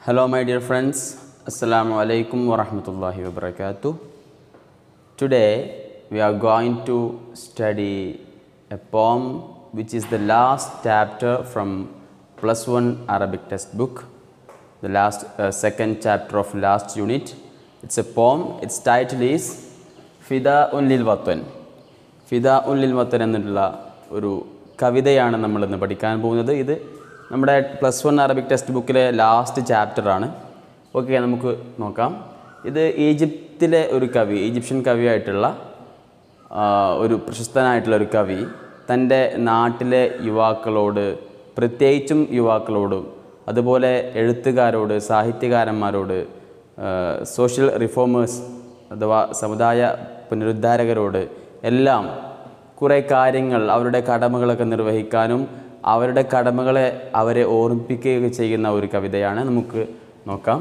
Hello my dear friends, Assalamu alaikum wa rahmatullahi wa barakatuh. Today we are going to study a poem which is the last chapter from +1 Arabic textbook, the second chapter of last unit. It's a poem. Its title is Chapter-Fidaunlilvathan. Chapter-Fidaunlilvathan എന്നുള്ള ഒരു കവിതയാണ് നമ്മൾ ഇന്ന് പഠിക്കാൻ പോകുന്നത്. ഇത് നമ്മുടെ +1 Arabic text ബുക്കിലെ ലാസ്റ്റ് ചാപ്റ്ററാണ്. ഓക്കെ, നമുക്ക് നോക്കാം. ഇത് ഈജിപ്തിലെ ഒരു കവി, ഈജിപ്ഷ്യൻ കവിയായിട്ടുള്ള ഒരു പ്രശസ്തനായിട്ടുള്ള ഒരു കവി തൻ്റെ നാട്ടിലെ യുവാക്കളോട്, പ്രത്യേകിച്ചും യുവാക്കളോടും അതുപോലെ എഴുത്തുകാരോട്, സാഹിത്യകാരന്മാരോട്, സോഷ്യൽ റിഫോമേഴ്സ് അഥവാ സമുദായ പുനരുദ്ധാരകരോട് എല്ലാം കുറേ കാര്യങ്ങൾ, അവരുടെ കടമകളൊക്കെ നിർവഹിക്കാനും അവരുടെ കടമകളെ അവരെ ഓർമ്മിപ്പിക്കുകയൊക്കെ ചെയ്യുന്ന ഒരു കവിതയാണ്. നമുക്ക് നോക്കാം.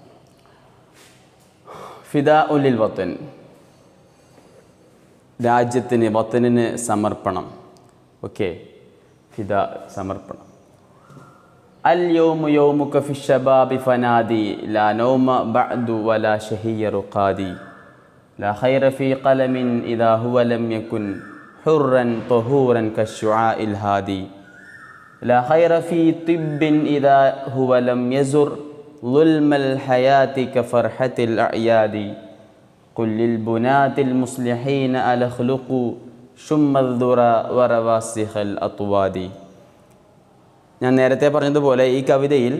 ഫിദാഉല്ലിൽവത്തൻ, രാജ്യത്തിന്, വത്തനിന് സമർപ്പണം. ഓക്കെ, ഫിദാ, സമർപ്പണം. അൽ യൗമു യൗമുക ഫിശ്ശബാബി ഫനാദി ലാ നൗമ ബഅദു വലാ ശഹിയ റുഖാദി ലാ ഖൈറ ഫീ ഖലമിൻ ഇദാ ഹുവ ലം യകുൻ ഹുർറൻ തഹൂറൻ കശ്ശുആഇൽ ഹാദി ലാ ഖൈറ ഫീ തിബ്ബിൻ ഇദാ ഹുവ ലം യസുർ ളുൽമൽ ഹയാതി കഫർഹത്തിൽ അഅയാദി ഖുൽ ലിൽ ബുനാതിൽ മുസ്ലിഹീന അലഖ്ലുഖു ശുമ്മദ്ദുറ വറവാസിഖൽ അത്വാദി. ഞാൻ നേരത്തെ പറഞ്ഞതുപോലെ ഈ കവിതയിൽ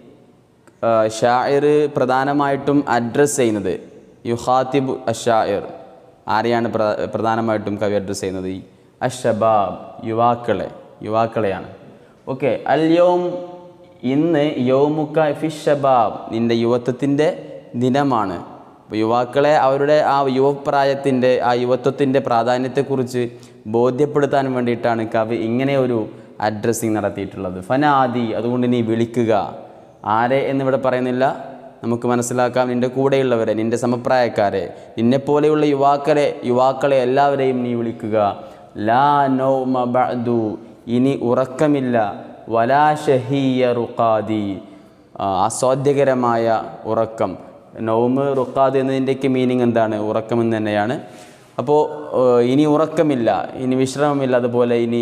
ഷാഇർ പ്രധാനമായിട്ടും അഡ്രസ്സ് ചെയ്യുന്നത് യുഖാതിബ് അഷാഇർ, ആരെയാണ് പ്രധാനമായിട്ടും കവി അഡ്രസ്സ് ചെയ്യുന്നത്? ഈ അഷബാബ്, യുവാക്കളെയാണ്. ഓക്കെ, അൽ യൗം, ഇന്ന്, യൗമുക ഫിശ്ശബാബ്, നിൻ്റെ യുവത്വത്തിൻ്റെ ദിനമാണ്. അപ്പോൾ യുവാക്കളെ അവരുടെ ആ യുവപ്രായത്തിൻ്റെ, ആ യുവത്വത്തിൻ്റെ പ്രാധാന്യത്തെക്കുറിച്ച് ബോധ്യപ്പെടുത്താൻ വേണ്ടിയിട്ടാണ് കവി ഇങ്ങനെ ഒരു അഡ്രസ്സിങ് നടത്തിയിട്ടുള്ളത്. ഫനാദി, അതുകൊണ്ട് നീ വിളിക്കുക. ആരെ എന്നിവിടെ പറയുന്നില്ല, നമുക്ക് മനസ്സിലാക്കാം. നിൻ്റെ കൂടെയുള്ളവരെ, നിൻ്റെ സമപ്രായക്കാരെ, നിന്നെപ്പോലെയുള്ള യുവാക്കളെ എല്ലാവരെയും നീ വിളിക്കുക. ലാ നൗമ ബഅദു, ഇനി ഉറക്കമില്ല. വലാ ശഹിയ റുഖാദി, ആസ്വാദ്യകരമായ ഉറക്കം. നൗമ്, റുഖാദ് എന്നതിൻ്റെയൊക്കെ മീനിങ് എന്താണ്? ഉറക്കം എന്ന് തന്നെയാണ്. അപ്പോൾ ഇനി ഉറക്കമില്ല, ഇനി വിശ്രമമില്ല. അതുപോലെ ഇനി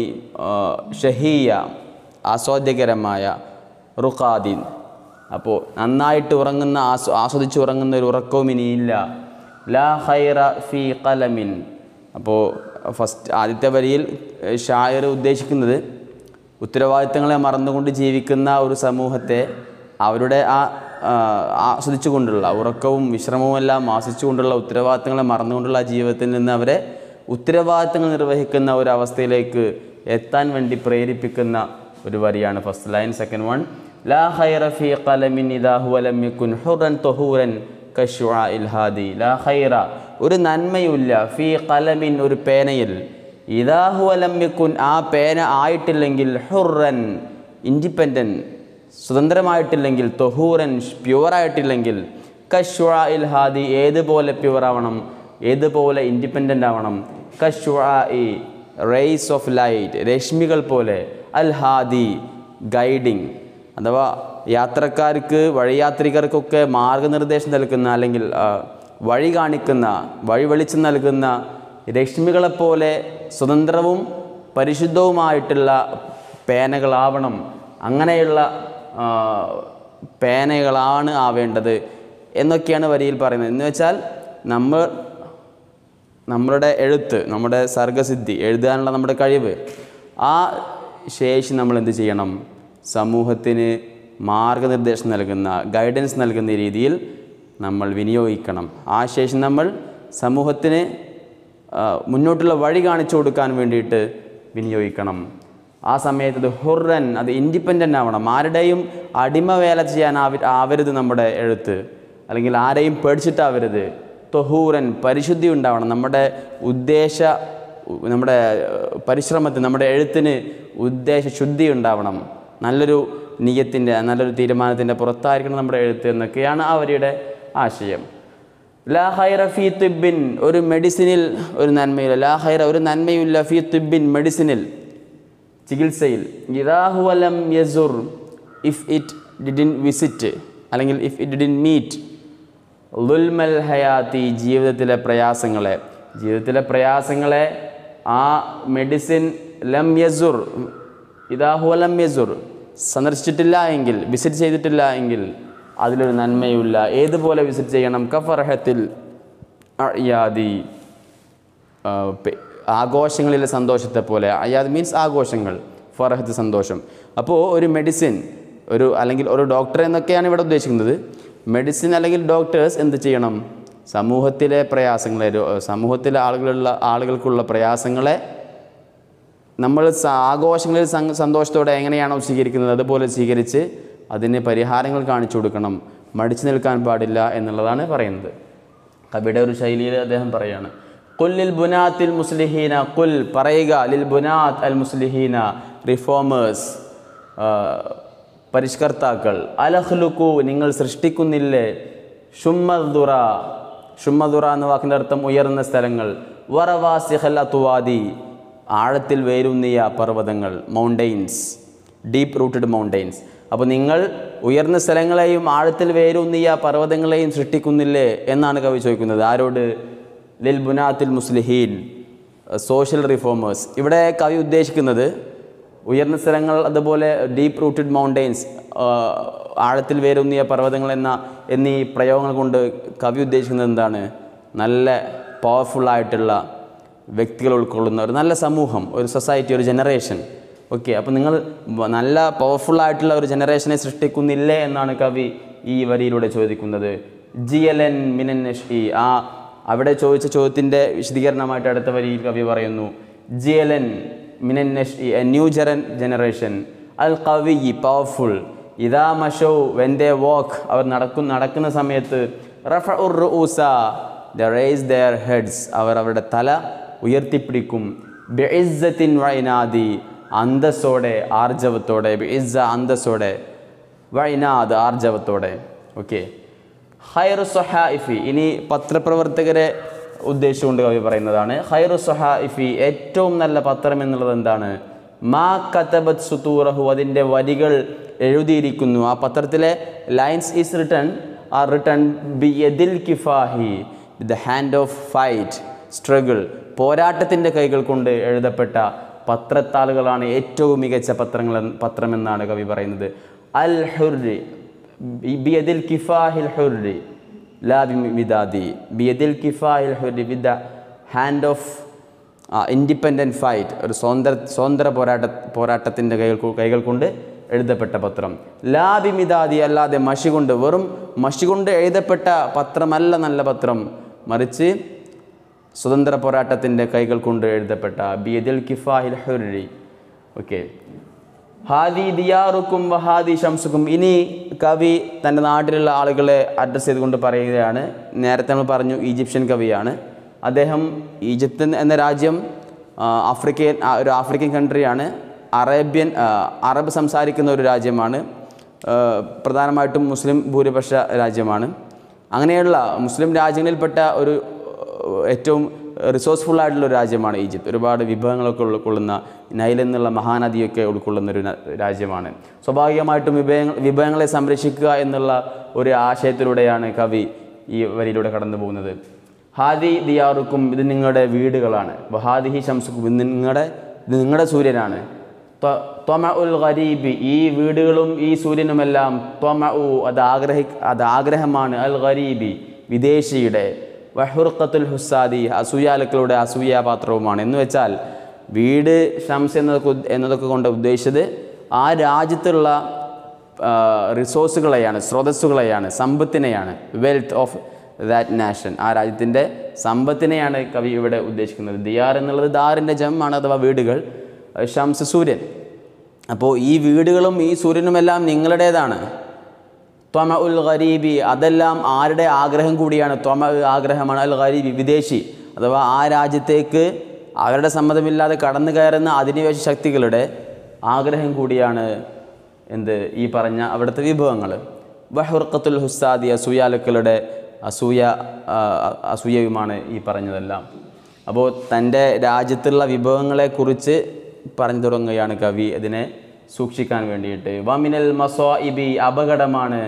ഷഹിയ, ആസ്വാദ്യകരമായ, റുഖാദീൻ, അപ്പോൾ നന്നായിട്ട് ഉറങ്ങുന്ന, ആസ്വദിച്ച് ഉറങ്ങുന്ന ഒരു ഉറക്കവും ഇനിയില്ല. ലാ ഖൈറ ഫീ ഖലമിൻ, അപ്പോൾ ആദ്യത്തെ വരിയിൽ ഷായർ ഉദ്ദേശിക്കുന്നത് ഉത്തരവാദിത്തങ്ങളെ മറന്നുകൊണ്ട് ജീവിക്കുന്ന ഒരു സമൂഹത്തെ, അവരുടെ ആസ്വദിച്ചുകൊണ്ടുള്ള ഉറക്കവും വിശ്രമവും എല്ലാം ആസ്വദിച്ചുകൊണ്ടുള്ള ഉത്തരവാദിത്തങ്ങളെ മറന്നുകൊണ്ടുള്ള ജീവിതത്തിൽ നിന്ന് അവരെ ഉത്തരവാദിത്തങ്ങൾ നിർവഹിക്കുന്ന ഒരവസ്ഥയിലേക്ക് എത്താൻ വേണ്ടി പ്രേരിപ്പിക്കുന്ന ഒരു വരിയാണ് ഫസ്റ്റ് ലൈൻ. സെക്കൻഡ് വൺ, ലാ ഖൈറ ഫീ ഖലമിൻ ഇദാ ഹുവ ലം യകുൻ ഹുറൻ തഹൂറൻ കശ്ശുആഇൽ ഹാദി. ലാ ഖൈറ, ഒരു നന്മയുമില്ല, ഫീ ഖലമിൻ, ഒരു പേനയിൽ, ഇദാ ഹുവ ലം യകുൻ, ആ പേന ആയിട്ടില്ലെങ്കിൽ, ഹുറൻ, ഇൻഡിപെൻഡൻറ്റ്, സ്വതന്ത്രമായിട്ടില്ലെങ്കിൽ, തൊഹൂറൻ, പ്യുവറായിട്ടില്ലെങ്കിൽ, കശ്ശുആഇൽ ഹാദി, ഏതുപോലെ പ്യുവറാവണം, ഏതുപോലെ ഇൻഡിപെൻഡൻ്റ് ആവണം. കശ്ശുആഇ, റേസ് ഓഫ് ലൈറ്റ്, രശ്മികൾ പോലെ. അൽ ഹാദി, ഗൈഡിങ്, അഥവാ യാത്രക്കാർക്ക്, വഴിയാത്രികർക്കൊക്കെ മാർഗനിർദ്ദേശം നൽകുന്ന, അല്ലെങ്കിൽ വഴി കാണിക്കുന്ന, വഴി വെളിച്ചം നൽകുന്ന രശ്മികളെപ്പോലെ സ്വതന്ത്രവും പരിശുദ്ധവുമായിട്ടുള്ള പേനകളാവണം. അങ്ങനെയുള്ള പേനകളാണ് ആവേണ്ടത് എന്നൊക്കെയാണ് വരിയിൽ പറയുന്നത്. എന്ന് വെച്ചാൽ നമ്മളുടെ എഴുത്ത്, നമ്മുടെ സർഗസിദ്ധി, എഴുതാനുള്ള നമ്മുടെ കഴിവ്, ആ ശേഷി നമ്മൾ എന്ത് ചെയ്യണം? സമൂഹത്തിന് മാർഗനിർദ്ദേശം നൽകുന്ന, ഗൈഡൻസ് നൽകുന്ന രീതിയിൽ നമ്മൾ വിനിയോഗിക്കണം. ആ ശേഷി നമ്മൾ സമൂഹത്തിന് മുന്നോട്ടുള്ള വഴി കാണിച്ചു കൊടുക്കാൻ വേണ്ടിയിട്ട് വിനിയോഗിക്കണം. ആ സമയത്ത് അത് ഹുർറൻ, അത് ഇൻഡിപെൻഡൻ്റ് ആവണം. ആരുടെയും അടിമ വേല ചെയ്യാൻ ആവരുത് നമ്മുടെ എഴുത്ത്, അല്ലെങ്കിൽ ആരെയും പേടിച്ചിട്ടാവരുത്. തൊഹൂറൻ, പരിശുദ്ധി ഉണ്ടാവണം. നമ്മുടെ പരിശ്രമത്തിന്, നമ്മുടെ എഴുത്തിന് ഉദ്ദേശശുദ്ധി ഉണ്ടാവണം. നല്ലൊരു നിയത്തിൻ്റെ, നല്ലൊരു തീരുമാനത്തിൻ്റെ പുറത്തായിരിക്കണം നമ്മുടെ എഴുത്ത് എന്നൊക്കെയാണ് ആ വരിയുടെ ആശയം. ലാ ഖൈറ ഫീ തിബ്ബിൻ, ഒരു മെഡിസിനിൽ ഒരു നന്മയില്ല. ലാ ഖൈറ, ഒരു നന്മയില്ല, ഫീ തിബ്ബിൻ, മെഡിസിനിൽ, ചികിത്സയിൽ. ഇദാ ഹുവ ലം യസുർ, ഇഫ് ഇറ്റ് ഡിഡ്ന്റ് വിസിറ്റ്, അല്ലെങ്കിൽ ഇഫ് ഇറ്റ് ഡിഡ്ന്റ് മീറ്റ് ളുൽമൽ ഹയാത്തി, ജീവിതത്തിലെ പ്രയാസങ്ങളെ ആ മെഡിസിൻ ലം യസുർ ഇദാ ഹുവ ലം യസുർ, സന്ദർശിച്ചിട്ടില്ല എങ്കിൽ, വിസിറ്റ് ചെയ്തിട്ടില്ല എങ്കിൽ അതിലൊരു നന്മയുമില്ല. ഏതുപോലെ വിസിറ്റ് ചെയ്യണം? കഫർഹത്തിൽ അയാദി, ആഘോഷങ്ങളിലെ സന്തോഷത്തെ പോലെ. അയാദ് മീൻസ് ആഘോഷങ്ങൾ, ഫർഹത്ത് സന്തോഷം. അപ്പോൾ ഒരു മെഡിസിൻ, അല്ലെങ്കിൽ ഒരു ഡോക്ടർ എന്നൊക്കെയാണ് ഇവിടെ ഉദ്ദേശിക്കുന്നത്. മെഡിസിൻ അല്ലെങ്കിൽ ഡോക്ടേഴ്സ് എന്ത് ചെയ്യണം? സമൂഹത്തിലെ പ്രയാസങ്ങളെ, സമൂഹത്തിലെ ആളുകൾക്കുള്ള പ്രയാസങ്ങളെ നമ്മൾ ആഘോഷങ്ങളിൽ സന്തോഷത്തോടെ എങ്ങനെയാണോ സ്വീകരിക്കുന്നത് അതുപോലെ സ്വീകരിച്ച് അതിന് പരിഹാരങ്ങൾ കാണിച്ചു കൊടുക്കണം. മടിച്ചു നിൽക്കാൻ പാടില്ല എന്നുള്ളതാണ് പറയുന്നത്. കവിയുടെ ഒരു ശൈലിയിൽ അദ്ദേഹം പറയാണ്, ഖുൽ ലിൽ ബുനാത്തിൽ മുസ്ലിഹീന, ഖുൽ പറയുക, ലിൽ ബുനാത്ത് അൽ മുസ്ലിഹീന, റിഫോമേഴ്സ്, പരിഷ്കർത്താക്കൾ, അലഖ്ലുഖു നിങ്ങൾ സൃഷ്ടിക്കുന്നില്ലേ, ഷുമ്മദുറ എന്ന വാക്കിൻ്റെ അർത്ഥം ഉയർന്ന സ്ഥലങ്ങൾ, വറവാസിഖൽ അത്വാദി ആഴത്തിൽ വേരൂന്നിയ പർവ്വതങ്ങൾ, മൗണ്ടെയിൻസ്, ഡീപ്പ് റൂട്ടഡ് മൗണ്ടെയിൻസ്. അപ്പോൾ നിങ്ങൾ ഉയർന്ന സ്ഥലങ്ങളെയും ആഴത്തിൽ വേരൂന്നിയ പർവ്വതങ്ങളെയും സൃഷ്ടിക്കുന്നില്ലേ എന്നാണ് കവി ചോദിക്കുന്നത്. ആരോട്? ലിൽ ബുനാത്തിൽ മുസ്ലിഹീൻ, സോഷ്യൽ റിഫോമേഴ്സ്. ഇവിടെ കവി ഉദ്ദേശിക്കുന്നത് ഉയർന്ന സ്ഥലങ്ങൾ, അതുപോലെ ഡീപ്പ് റൂട്ടഡ് മൗണ്ടെയിൻസ്, ആഴത്തിൽ വേരൂന്നിയ പർവ്വതങ്ങൾ എന്നീ പ്രയോഗങ്ങൾ കൊണ്ട് കവി ഉദ്ദേശിക്കുന്നത് എന്താണ്? നല്ല പവർഫുള്ളായിട്ടുള്ള വ്യക്തികൾ ഉൾക്കൊള്ളുന്ന ഒരു നല്ല സമൂഹം, ഒരു സൊസൈറ്റി, ഒരു ജനറേഷൻ. ഓക്കെ, അപ്പോൾ നിങ്ങൾ നല്ല പവർഫുള്ളായിട്ടുള്ള ഒരു ജനറേഷനെ സൃഷ്ടിക്കുന്നില്ലേ എന്നാണ് കവി ഈ വരിയിലൂടെ ചോദിക്കുന്നത്. ജിയലൻ മിനൻ നഷ്ഇ, അവിടെ ചോദിച്ച ചോദ്യത്തിൻ്റെ വിശദീകരണമായിട്ട് അടുത്ത വരിയിൽ കവി പറയുന്നു, ജിയലൻ മിനൻ നഷ്ഇ, എ ന്യൂ ജനറേഷൻ, അൽ ഖവി പവർഫുൾ, ഇദാ മഷൗ വെൻ ദേ വാക്ക് അവർ നടക്കുന്ന സമയത്ത്, റഫഉർ റുഊസ ദേ റൈസ് ദെയർ ഹെഡ്സ് അവർ അവരുടെ തല ഉയർത്തിപ്പിടിക്കും, ബിഇസ്സത്തിൻ വഇനാദി അന്തസ്സോടെ ആർജവത്തോടെ, ബിഇസ്സ അന്തസ്സോടെ, വഇനാദ് ആർജവത്തോടെ. ഓക്കെ, ഖൈറു സ്വഹായിഫി, ഇനി പത്രപ്രവർത്തകരെ ഉദ്ദേശിച്ചുകൊണ്ട് കവി പറയുന്നതാണ്. ഖൈറു സ്വഹായിഫി ഏറ്റവും നല്ല പത്രം എന്നുള്ളത് എന്താണ്? മാ കതബത് സുതൂറഹു അതിൻ്റെ വരികൾ എഴുതിയിരിക്കുന്നു. ആ പത്രത്തിലെ ലൈൻസ് ഈസ് റിട്ടൺ ബിയദിൽ കിഫാഹി, the hand of fight, struggle, പോരാട്ടത്തിൻ്റെ കൈകൾ കൊണ്ട് എഴുതപ്പെട്ട പത്രത്താളുകളാണ് ഏറ്റവും മികച്ച പത്രമെന്നാണ് കവി പറയുന്നത്. അൽ ഹുർരി ബിയദിൽ കിഫാഹിൽ ഹുർരി ലാ ബിമിദാദി, ബിയദിൽ കിഫാഹിൽ ഹുർരി with the hand of independent fight, ഒരു സ്വതന്ത്ര പോരാട്ടത്തിൻ്റെ കൈകൾ കൊണ്ട് എഴുതപ്പെട്ട പത്രം. ലാ ബിമിദാദി അല്ലാതെ മഷി കൊണ്ട്, വെറും മഷി കൊണ്ട് എഴുതപ്പെട്ട പത്രമല്ല നല്ല പത്രം, മറിച്ച് സ്വതന്ത്ര പോരാട്ടത്തിൻ്റെ കൈകൾ കൊണ്ട് എഴുതപ്പെട്ട ബിയദിൽ കിഫാഹിൽ ഹുർരി. ഓക്കെ, ഹാദി ദിയാറുക്കും വഹാദി ഷംസുക്കും. ഇനി കവി തൻ്റെ നാട്ടിലുള്ള ആളുകളെ അഡ്രസ്സ് ചെയ്തുകൊണ്ട് പറയുകയാണ്. നേരത്തെ നമ്മൾ പറഞ്ഞു ഈജിപ്ഷ്യൻ കവിയാണ് അദ്ദേഹം. ഈജിപ്ത് എന്ന രാജ്യം ഒരു ആഫ്രിക്കൻ കൺട്രിയാണ്. അറബ് സംസാരിക്കുന്ന ഒരു രാജ്യമാണ്. പ്രധാനമായിട്ടും മുസ്ലിം ഭൂരിപക്ഷ രാജ്യമാണ്. അങ്ങനെയുള്ള മുസ്ലിം രാജ്യങ്ങളിൽപ്പെട്ട ഒരു ഏറ്റവും റിസോഴ്സ്ഫുള്ളായിട്ടുള്ളൊരു രാജ്യമാണ് ഈജിപ്ത്. ഒരുപാട് വിഭവങ്ങളൊക്കെ ഉൾക്കൊള്ളുന്ന, നൈൽ എന്നുള്ള മഹാനദിയൊക്കെ ഉൾക്കൊള്ളുന്നൊരു രാജ്യമാണ്. സ്വാഭാവികമായിട്ടും വിഭവങ്ങളെ സംരക്ഷിക്കുക എന്നുള്ള ഒരു ആശയത്തിലൂടെയാണ് കവി ഈ വരിയിലൂടെ കടന്നു പോകുന്നത്. ഹാദി ദിയാറുക്കും ഇത് നിങ്ങളുടെ വീടുകളാണ്, വഹാദിഹി ഷംസുക്കും ഇത് നിങ്ങളുടെ സൂര്യനാണ്. ത്വമഉൽ ഗരീബി ഈ വീടുകളും ഈ സൂര്യനുമെല്ലാം, ത്വമഉ അത് ആഗ്രഹമാണ്, അൽ ഗരീബി വിദേശിയുടെ, വഹുർഖത്തുൽ ഹുസാദി അസൂയാലുക്കളുടെ അസൂയാപാത്രവുമാണ്. എന്ന് വെച്ചാൽ വീട് ഷംസ് എന്നതൊക്കെ കൊണ്ട് ഉദ്ദേശിച്ചത് ആ രാജ്യത്തുള്ള റിസോഴ്സുകളെയാണ്, സ്രോതസ്സുകളെയാണ്, സമ്പത്തിനെയാണ്. വെൽത്ത് ഓഫ് ദാറ്റ് നാഷൻ, ആ രാജ്യത്തിൻ്റെ സമ്പത്തിനെയാണ് കവി ഇവിടെ ഉദ്ദേശിക്കുന്നത്. ദിയാർ എന്നുള്ളത് ദാറിൻ്റെ ജമാണ്, അഥവാ വീടുകൾ. ഷംസ് സൂര്യൻ. അപ്പോൾ ഈ വീടുകളും ഈ സൂര്യനുമെല്ലാം നിങ്ങളുടേതാണ്. ത്വമ ഉൽ ഗരീബി അതെല്ലാം ആരുടെ ആഗ്രഹം കൂടിയാണ്? ത്വമ ആഗ്രഹമാണ്, അൽ ഗരീബി വിദേശി, അഥവാ ആ രാജ്യത്തേക്ക് അവരുടെ സമ്മതമില്ലാതെ കടന്നു കയറുന്ന അധിനിവേശ ശക്തികളുടെ ആഗ്രഹം കൂടിയാണ് എന്ത് ഈ പറഞ്ഞ അവിടുത്തെ വിഭവങ്ങൾ. വഹുർഖത്തുൽ ഹുസാദി അസൂയാലുക്കളുടെ അസൂയയുമാണ് ഈ പറഞ്ഞതെല്ലാം. അപ്പോൾ തൻ്റെ രാജ്യത്തുള്ള വിഭവങ്ങളെക്കുറിച്ച് പറഞ്ഞു തുടങ്ങുകയാണ് കവി, അതിനെ സൂക്ഷിക്കാൻ വേണ്ടിയിട്ട്. വമിനൽ മസ്വാഇബി അപകടമാണ്,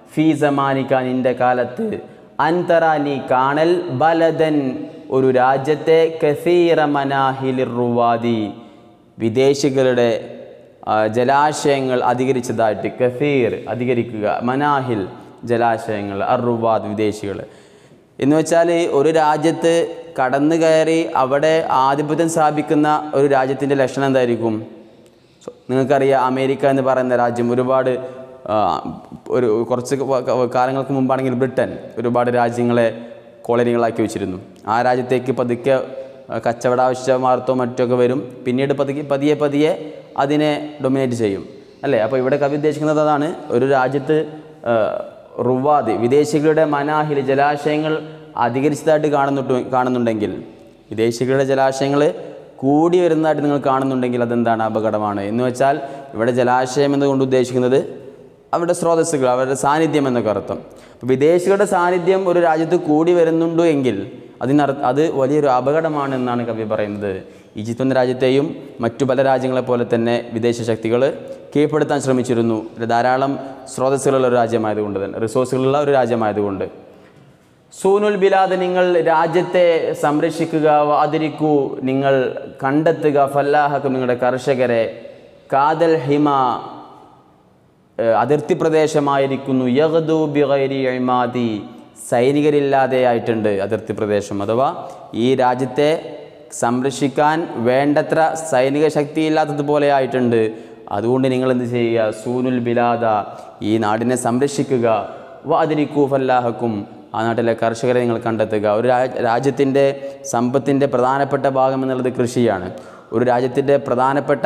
ഫീ സമാനിക നിൻ്റെ കാലത്ത് അൻതറ നീ കാണൽ ബലദൻ ഒരു രാജ്യത്തെ കസീറ മനാഹിലിർ റുവാദി വിദേശികളുടെ ജലാശയങ്ങൾ അധികരിച്ചതായിട്ട്. കസീർ അധികരിക്കുക, മനാഹിൽ ജലാശയങ്ങൾ, അറുവാദ് വിദേശികൾ എന്ന് വെച്ചാൽ ഒരു രാജ്യത്ത് കടന്നു കയറി അവിടെ ആധിപത്യം സ്ഥാപിക്കുന്ന ഒരു രാജ്യത്തിൻ്റെ ലക്ഷണം എന്തായിരിക്കും? നിങ്ങൾക്കറിയാം, അമേരിക്ക എന്ന് പറയുന്ന രാജ്യം ഒരുപാട് കുറച്ച് കാലങ്ങൾക്ക് മുമ്പാണെങ്കിൽ ബ്രിട്ടൻ ഒരുപാട് രാജ്യങ്ങളെ കോളനികളാക്കി വെച്ചിരുന്നു. ആ രാജ്യത്തേക്ക് പതുക്കെ കച്ചവട ആവശ്യമാർത്തോ മറ്റൊക്കെ വരും, പിന്നീട് പതിയെ അതിനെ ഡൊമിനേറ്റ് ചെയ്യും അല്ലേ? അപ്പോൾ ഇവിടെ കവി ഉദ്ദേശിക്കുന്നത് അതാണ്. ഒരു രാജ്യത്ത് റുവാദ് വിദേശികളുടെ മനാഹിൽ ജലാശയങ്ങൾ അധികരിച്ചതായിട്ട് കാണുന്നുണ്ടെങ്കിൽ, വിദേശികളുടെ ജലാശയങ്ങൾ കൂടി വരുന്നതായിട്ട് നിങ്ങൾ കാണുന്നുണ്ടെങ്കിൽ അതെന്താണ്? അപകടമാണ്. എന്ന് വെച്ചാൽ ഇവിടെ ജലാശയം എന്നുകൊണ്ട് ഉദ്ദേശിക്കുന്നത് അവരുടെ സ്രോതസ്സുകൾ, അവരുടെ സാന്നിധ്യം എന്നൊക്കെ അർത്ഥം. അപ്പോൾ വിദേശികളുടെ സാന്നിധ്യം ഒരു രാജ്യത്ത് കൂടി വരുന്നുണ്ടോ എങ്കിൽ അത് വലിയൊരു അപകടമാണ് എന്നാണ് കവി പറയുന്നത്. ഈജിപ്ത് എന്ന രാജ്യത്തെയും മറ്റു പല രാജ്യങ്ങളെ പോലെ തന്നെ വിദേശ ശക്തികൾ കീഴ്പ്പെടുത്താൻ ശ്രമിച്ചിരുന്നു. ധാരാളം സ്രോതസ്സുകളുള്ള ഒരു രാജ്യമായതുകൊണ്ട് തന്നെ, റിസോഴ്സുകളുള്ള ഒരു രാജ്യമായതുകൊണ്ട്. സൂനുൽ ബിലാദ് നിങ്ങൾ രാജ്യത്തെ സംരക്ഷിക്കുക, അതിരിക്കൂ നിങ്ങൾ കണ്ടെത്തുക, ഫല്ലാഹക്കും നിങ്ങളുടെ കർഷകരെ, കാദൽ ഹിമ അതിർത്തി പ്രദേശമായിരിക്കുന്നു, യഗ്ദു ബിഗൈരി ഇമാദി സൈനികരില്ലാതെ ആയിട്ടുണ്ട് അതിർത്തി പ്രദേശം. അഥവാ ഈ രാജ്യത്തെ സംരക്ഷിക്കാൻ വേണ്ടത്ര സൈനിക ശക്തി ഇല്ലാത്തതുപോലെ ആയിട്ടുണ്ട്. അതുകൊണ്ട് നിങ്ങൾ എന്ത് ചെയ്യുക? സൂനുൽ ബിലാദ ഈ നാടിനെ സംരക്ഷിക്കുക, വഅദ്രിക്കൂ ഫല്ലാഹക്കും ആ നാട്ടിലെ കർഷകരെ നിങ്ങൾ കണ്ടെത്തുക. ഒരു രാജ്യത്തിൻ്റെ സമ്പത്തിൻ്റെ പ്രധാനപ്പെട്ട ഭാഗം എന്നുള്ളത് കൃഷിയാണ്. ഒരു രാജ്യത്തിൻ്റെ പ്രധാനപ്പെട്ട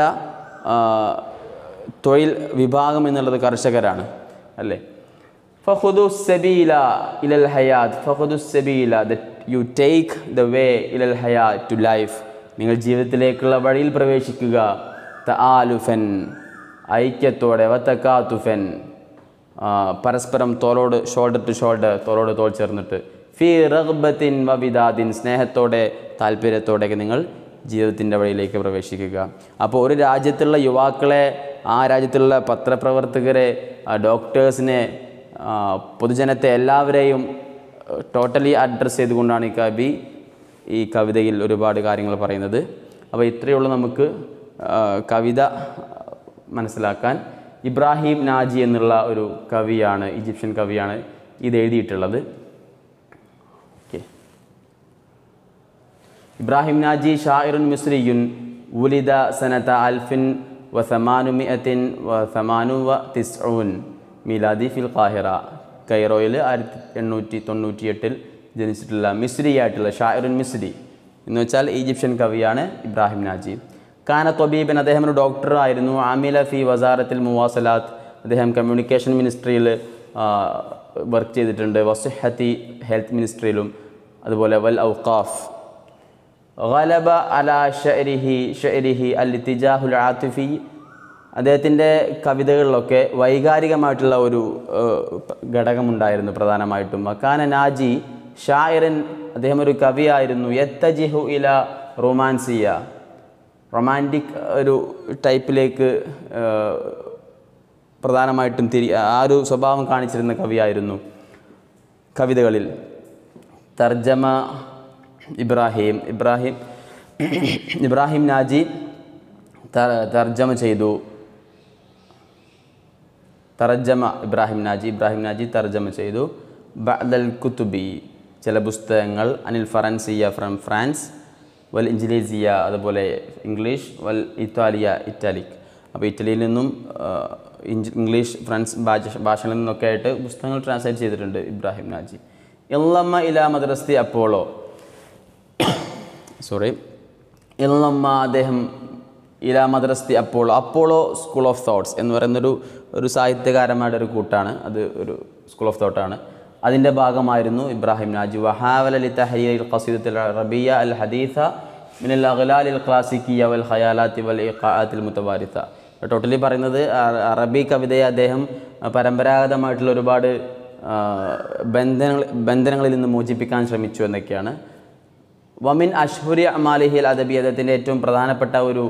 തൊഴിൽ വിഭാഗം എന്നുള്ളത് കർഷകരാണ് അല്ലേ? ഫഖുദു സബീല ഇലൽ ഹയാത്ത്, ഫഖുദു സബീല that you take the way ഇലൽ ഹയാത്ത് ടു ലൈഫ്, നിങ്ങൾ ജീവിതത്തിലേക്കുള്ള വഴിയിൽ പ്രവേശിക്കുക. തആലുഫൻ ഐക്യത്തോടെ, വതകാതുഫൻ പരസ്പരം തോളോട് ഷോൾഡർ ടു ഷോൾഡർ, തോളോട് തോൾ ചേർന്നിട്ട്, ഫീ റഗ്ബത്തിൻ വബിദാദിൻ താല്പര്യത്തോടെ താല്പര്യത്തോടെയൊക്കെ നിങ്ങൾ ജീവിതത്തിൻ്റെ വഴിയിലേക്ക് പ്രവേശിക്കുക. അപ്പോൾ ഒരു രാജ്യത്തുള്ള യുവാക്കളെ, ആ രാജ്യത്തുള്ള പത്രപ്രവർത്തകരെ, ഡോക്ടേഴ്സിനെ, പൊതുജനത്തെ എല്ലാവരെയും ടോട്ടലി അഡ്രസ്സ് ചെയ്തുകൊണ്ടാണ് ഈ കവി ഈ കവിതയിൽ ഒരുപാട് കാര്യങ്ങൾ പറയുന്നത്. അപ്പോൾ ഇത്രയേ ഉള്ളൂ നമുക്ക് കവിത മനസ്സിലാക്കാൻ. ഇബ്രാഹിം നാജി എന്നുള്ള ഒരു കവിയാണ്, ഈജിപ്ഷ്യൻ കവിയാണ് ഇത് എഴുതിയിട്ടുള്ളത്. ഇബ്രാഹിം നാജി ഷാഇറുൻ മിസ്രിയുൻ വുലിദ സനത അൽഫിൻ വസമാനുമിഅത്തിൻ വസമാനുവതിസ്ഊൻ മീലാദി ഫിൽ ഖാഹിറ, കൈറോയിൽ 1898 ജനിച്ചിട്ടുള്ള മിസ്രിയായിട്ടുള്ള ഷാഇറുൻ മിസ്രി എന്ന് വെച്ചാൽ ഈജിപ്ഷ്യൻ കവിയാണ് ഇബ്രാഹിം നാജി. കാന തൊബീബൻ, അദ്ദേഹം ഒരു ഡോക്ടർ ആയിരുന്നു. ആമില ഫി വസാറത്തിൽ മുവാസലാത്ത്, അദ്ദേഹം കമ്മ്യൂണിക്കേഷൻ മിനിസ്ട്രിയിൽ വർക്ക് ചെയ്തിട്ടുണ്ട്. വസുഹത്തി ഹെൽത്ത് മിനിസ്ട്രിയിലും, അതുപോലെ വൽ ഔഖാഫ്. ഗലബ അലാ ഷഅരിഹി അൽ ഇത്തിജാഹുൽ ആതിഫി, അദ്ദേഹത്തിൻ്റെ കവിതകളിലൊക്കെ വൈകാരികമായിട്ടുള്ള ഒരു ഘടകമുണ്ടായിരുന്നു പ്രധാനമായിട്ടും. കാന നാജി ഷായിറൻ, അദ്ദേഹം ഒരു കവിയായിരുന്നു. യത്തജിഹു ഇല റൊമാൻസിയ, റൊമാൻറ്റിക് ഒരു ടൈപ്പിലേക്ക് പ്രധാനമായിട്ടും ആ ഒരു സ്വഭാവം കാണിച്ചിരുന്ന കവിയായിരുന്നു കവിതകളിൽ. തർജമ ഇബ്രാഹിം നാജി തർജമ ചെയ്തു. ഇബ്രാഹിം നാജി തർജമ ചെയ്തു. ബഅദൽ കുതുബി, ചില പുസ്തകങ്ങൾ, അനിൽ ഫറൻസിയ ഫ്രം ഫ്രാൻസ്, വൽ ഇംഗ്ലീസിയ അതുപോലെ ഇംഗ്ലീഷ്, വൽ ഇറ്റാലിക്. അപ്പോൾ ഇറ്റലിയിൽ നിന്നും ഇംഗ്ലീഷ്, ഫ്രഞ്ച് ഭാഷകളിൽ നിന്നൊക്കെ ആയിട്ട് പുസ്തകങ്ങൾ ട്രാൻസ്ലേറ്റ് ചെയ്തിട്ടുണ്ട് ഇബ്രാഹിം നാജി. ഇല്ലമ്മ ഇലാ മദ്രസത്തി അപ്പോളോ, അദ്ദേഹം ഇലാ മദ്രസത്തി അപ്പോളോ സ്കൂൾ ഓഫ് തോട്ട്സ് എന്ന് പറയുന്നൊരു സാഹിത്യകാരന്മാരുടെ ഒരു കൂട്ടാണ്, അത് ഒരു സ്കൂൾ ഓഫ് തോട്ടാണ്. അതിൻ്റെ ഭാഗമായിരുന്നു ഇബ്രാഹിം നാജി. വഹാവല ലി തഹരീർ ഖസീദത്തുൽ അറബിയ അൽ ഹദീസ മിനൽ അഗ്ലാലിൽ ക്ലാസിക്കിയ വൽ ഖയാലാത്തി വൽ ഇഖാഅത്തിൽ മുതവാരിസ. ടോട്ടലി പറയുന്നത് അറബി കവിതയെ അദ്ദേഹം പരമ്പരാഗതമായിട്ടുള്ള ഒരുപാട് ബന്ധനങ്ങളിൽ നിന്ന് മോചിപ്പിക്കാൻ ശ്രമിച്ചു എന്നൊക്കെയാണ്. വമിൻ അഷ്ഹുരി അമാലിഹിൽ അദബി, അദ്ദേഹത്തിൻ്റെ ഏറ്റവും പ്രധാനപ്പെട്ട ഒരു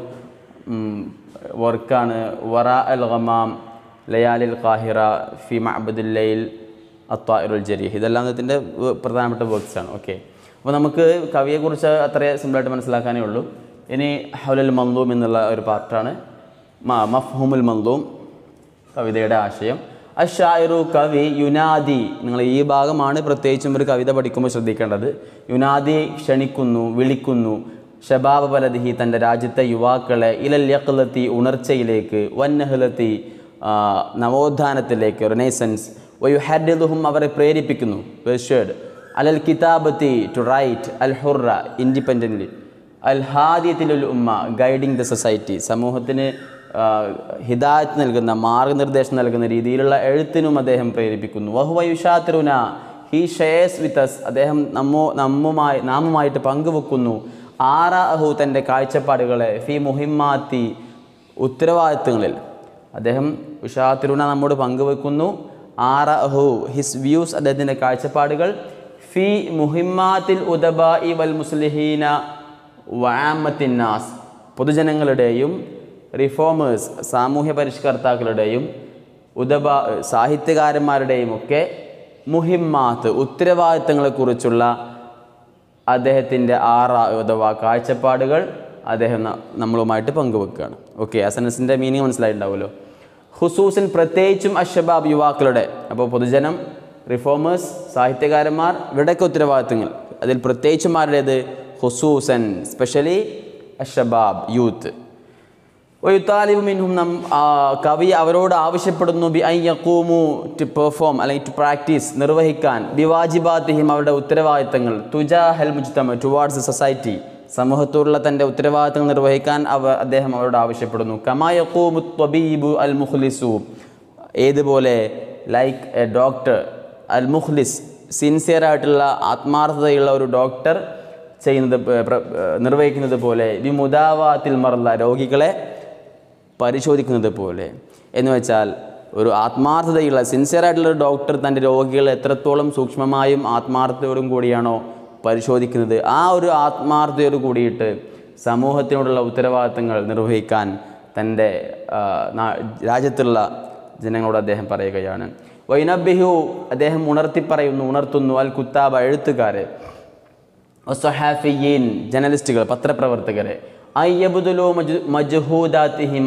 വർക്കാണ് വറാ അൽ ഗമാം, ലയാലിൽ ഖാഹിറ, ഫി മഅബദുൽ ലൈൽ, അത്വാഇറുൽ ജരീഹ്. ഇതെല്ലാം അദ്ദേഹത്തിൻ്റെ പ്രധാനപ്പെട്ട വർക്ക്സാണ്. ഓക്കെ, അപ്പോൾ നമുക്ക് കവിയെക്കുറിച്ച് അത്രയേ സിമ്പിളായിട്ട് മനസ്സിലാക്കാനേ ഉള്ളൂ. ഇനി ഹൗലുൽ മൻലൂം എന്നുള്ള ഒരു പാർട്ടാണ്. മഫ്ഹൂമുൽ മൻലൂം, കവിതയുടെ ആശയം. അശ്ശായിറു, കവി, യുനാദി. നിങ്ങൾ ഈ ഭാഗമാണ് പ്രത്യേകിച്ചും ഒരു കവിത പഠിക്കുമ്പോൾ ശ്രദ്ധിക്കേണ്ടത്. യുനാദി ക്ഷണിക്കുന്നു, വിളിക്കുന്നു. ഷബാബ ബലദിഹി, തൻ്റെ രാജ്യത്തെ യുവാക്കളെ, ഇലൽ യഖ്ലത്തി, ഉണർച്ചയിലേക്ക്, വന്നഹ്ലത്തി, നവോത്ഥാനത്തിലേക്ക്, റിനൈസൻസ്, വയുഹദ്ദിദുഹും, അവരെ പ്രേരിപ്പിക്കുന്നു, പെർഷ്വേഡ്, അലൽ കിതാബത്തി, ടു റൈറ്റ്, അൽ ഹുറ, ഇൻഡിപെൻഡൻ്റ്ലി, അൽ ഹാദിയത്തിലുൽ ഉമ്മ, ഗൈഡിങ് ദ സൊസൈറ്റി, സമൂഹത്തിന് ഹിദായത്ത് നൽകുന്ന, മാർഗനിർദ്ദേശം നൽകുന്ന രീതിയിലുള്ള എഴുത്തിനും അദ്ദേഹം പ്രേരിപ്പിക്കുന്നു. വഹുവ യുശാത്തിറുന, ഹി ഷെയർസ് വിത്ത് അസ്, അദ്ദേഹം നാമുമായിട്ട് പങ്കുവെക്കുന്നു. ആറാഹു, തൻ്റെ കാഴ്ചപ്പാടുകളെ, ഫി മുഹിമ്മാത്തി, ഉത്തരവാദിത്വങ്ങളിൽ അദ്ദേഹം യുശാത്തിറുന നമ്മോട് പങ്കുവെക്കുന്നു. ആറാഹു, ഹിസ് വ്യൂസ്, അദ്ദേഹത്തിൻ്റെ കാഴ്ചപ്പാടുകൾ, ഫി മുഹിമ്മാത്തിൽ ഉദബാഇ വൽ മുസ്ലിഹീന വഅമ്മത്തിന്നാസ്, പൊതുജനങ്ങളുടെയും റിഫോമേഴ്സ്, സാമൂഹ്യ പരിഷ്കർത്താക്കളുടെയും സാഹിത്യകാരന്മാരുടെയും ഒക്കെ മുഹിമ്മാത്ത്, ഉത്തരവാദിത്തങ്ങളെക്കുറിച്ചുള്ള അദ്ദേഹത്തിൻ്റെ അഥവാ കാഴ്ചപ്പാടുകൾ അദ്ദേഹം നമ്മളുമായിട്ട് പങ്കുവെക്കുകയാണ്. ഓക്കെ, ആ സെൻറ്റൻസിൻ്റെ മീനിങ് മനസ്സിലായിട്ടുണ്ടാവുമല്ലോ. ഹുസൂസൻ, പ്രത്യേകിച്ചും അഷബാബ്, യുവാക്കളുടെ. അപ്പോൾ പൊതുജനം, റിഫോമേഴ്സ്, സാഹിത്യകാരന്മാർ, ഇവരുടെയൊക്കെ ഉത്തരവാദിത്തങ്ങൾ. അതിൽ പ്രത്യേകിച്ചും ആരുടേത്? ഹുസൂസൻ, സ്പെഷ്യലി അഷബാബ്, യൂത്ത്. വയുത്താലിബു മിൻഹും, കവി അവരോട് ആവശ്യപ്പെടുന്നു, ബി അൻ യഖൂമു, ടു പെർഫോം അല്ലെങ്കിൽ ടു പ്രാക്ടീസ്, നിർവഹിക്കാൻ, ബിവാജിബാത്തിഹിം, അവരുടെ ഉത്തരവാദിത്തങ്ങൾ, തുജാഹൽ മുജ്തമ, ടുവാർഡ്സ് ദ സൊസൈറ്റി, സമൂഹത്തോടുള്ള തൻ്റെ ഉത്തരവാദിത്തങ്ങൾ നിർവഹിക്കാൻ അദ്ദേഹം അവരോട് ആവശ്യപ്പെടുന്നു. കമാ യഖൂമു ത്വബീബു അൽ മുഖ്ലിസു, ഏതുപോലെ, ലൈക്ക് എ ഡോക്ടർ, അൽ മുഖ്ലിസ്, സിൻസിയറായിട്ടുള്ള, ആത്മാർത്ഥതയുള്ള ഒരു ഡോക്ടർ നിർവഹിക്കുന്നത് പോലെ, ബി മുദാവാത്തിൽ മർല, രോഗികളെ പരിശോധിക്കുന്നത് പോലെ. എന്ന് വെച്ചാൽ ഒരു ആത്മാർത്ഥതയുള്ള, സിൻസിയറായിട്ടുള്ള ഒരു ഡോക്ടർ തൻ്റെ രോഗികളെ എത്രത്തോളം സൂക്ഷ്മമായും ആത്മാർത്ഥതയോടും കൂടിയാണോ പരിശോധിക്കുന്നത്, ആ ഒരു ആത്മാർത്ഥതയോട് കൂടിയിട്ട് സമൂഹത്തിനോടുള്ള ഉത്തരവാദിത്തങ്ങൾ നിർവഹിക്കാൻ തൻ്റെ രാജ്യത്തുള്ള ജനങ്ങളോട് അദ്ദേഹം പറയുകയാണ്. വൈനബിഹു, അദ്ദേഹം ഉണർത്തുന്നു, അൽ കുത്താബ, എഴുത്തുകാരെ, വസ്സഹാഫിയീൻ, ജേർണലിസ്റ്റുകൾ, പത്രപ്രവർത്തകരെ, അയ്യബുദുലു മജ്ഹൂദാത്തിഹിം,